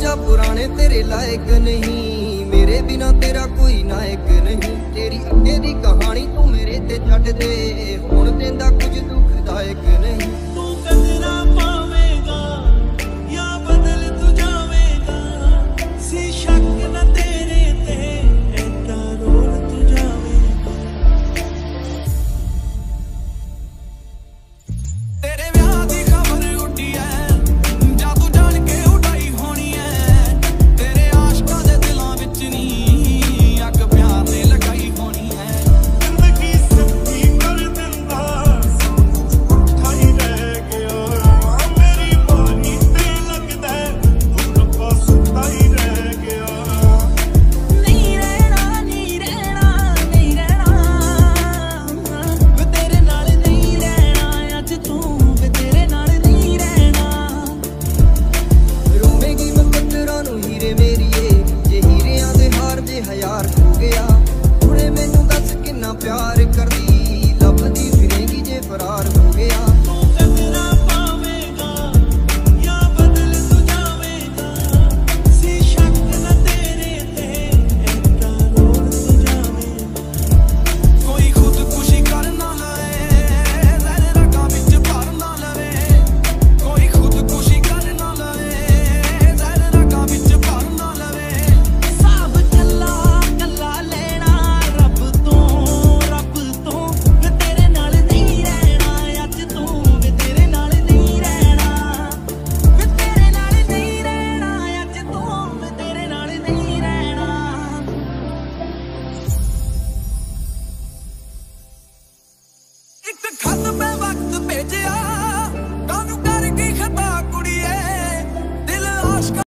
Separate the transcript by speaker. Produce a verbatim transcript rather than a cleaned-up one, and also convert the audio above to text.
Speaker 1: जा पुराने तेरे लायक नहीं, मेरे बिना तेरा कोई नायक नहीं। तेरी अगे दी कहानी तू मेरे ते छड्ड दे, हुण देंदा कुछ दुखदायक नहीं।